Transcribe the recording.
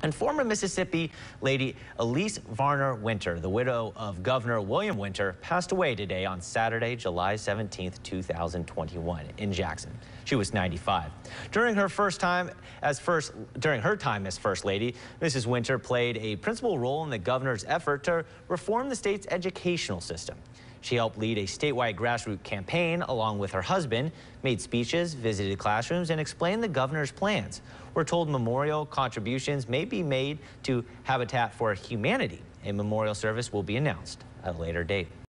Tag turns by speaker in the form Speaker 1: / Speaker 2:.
Speaker 1: And former Mississippi lady Elise Varner Winter, the widow of Governor William Winter, passed away today on Saturday, July 17, 2021 in Jackson. She was 95. During her time as First Lady, Mrs. Winter played a principal role in the governor's effort to reform the state's educational system. She helped lead a statewide grassroots campaign along with her husband, made speeches, visited classrooms, and explained the governor's plans. We're told memorial contributions may be made to Habitat for Humanity. A memorial service will be announced at a later date.